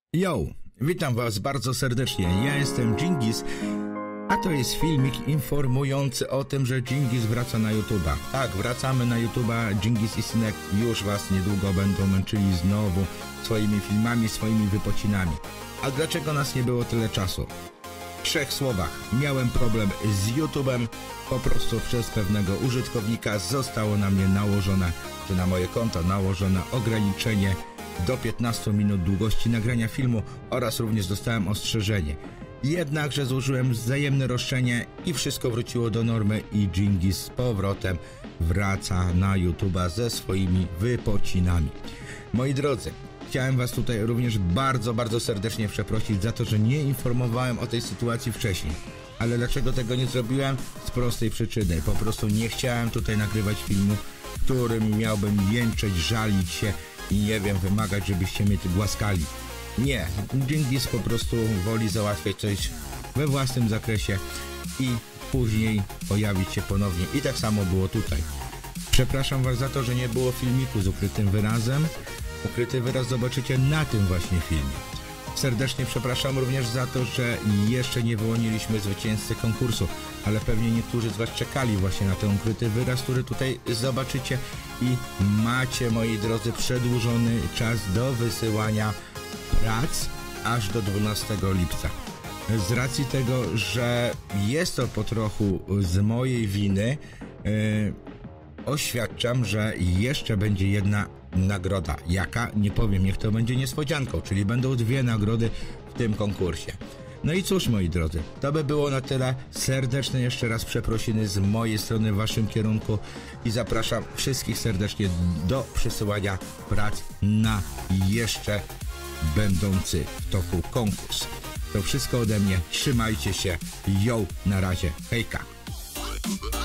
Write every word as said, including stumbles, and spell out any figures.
Yo, witam was bardzo serdecznie, ja jestem Dżingis, a to jest filmik informujący o tym, że Dżingis wraca na YouTube'a. Tak, wracamy na YouTube'a, Dżingis i Synek już was niedługo będą męczyli znowu swoimi filmami, swoimi wypocinami. A dlaczego nas nie było tyle czasu? W trzech słowach, miałem problem z YouTube'em, po prostu przez pewnego użytkownika zostało na mnie nałożone, czy na moje konto nałożone ograniczenie do piętnastu minut długości nagrania filmu oraz również dostałem ostrzeżenie. Jednakże złożyłem wzajemne roszczenie i wszystko wróciło do normy i Dżingis z powrotem wraca na YouTube'a ze swoimi wypocinami. Moi drodzy, chciałem was tutaj również bardzo, bardzo serdecznie przeprosić za to, że nie informowałem o tej sytuacji wcześniej. Ale dlaczego tego nie zrobiłem? Z prostej przyczyny. Po prostu nie chciałem tutaj nagrywać filmu, w którym miałbym jęczeć, żalić się i nie wiem, wymagać, żebyście mnie tu głaskali. Nie, Dżingis po prostu woli załatwiać coś we własnym zakresie i później pojawić się ponownie. I tak samo było tutaj. Przepraszam was za to, że nie było filmiku z ukrytym wyrazem. Ukryty wyraz zobaczycie na tym właśnie filmie. Serdecznie przepraszam również za to, że jeszcze nie wyłoniliśmy zwycięzcy konkursu, ale pewnie niektórzy z was czekali właśnie na ten ukryty wyraz, który tutaj zobaczycie i macie, moi drodzy, przedłużony czas do wysyłania prac aż do dwunastego lipca. Z racji tego, że jest to po trochu z mojej winy, yy, oświadczam, że jeszcze będzie jedna nagroda. Jaka? Nie powiem, niech to będzie niespodzianką, czyli będą dwie nagrody w tym konkursie. No i cóż, moi drodzy, to by było na tyle. Serdeczne jeszcze raz przeprosiny z mojej strony w waszym kierunku i zapraszam wszystkich serdecznie do przesyłania prac na jeszcze będący w toku konkurs. To wszystko ode mnie, trzymajcie się, yo, na razie, hejka.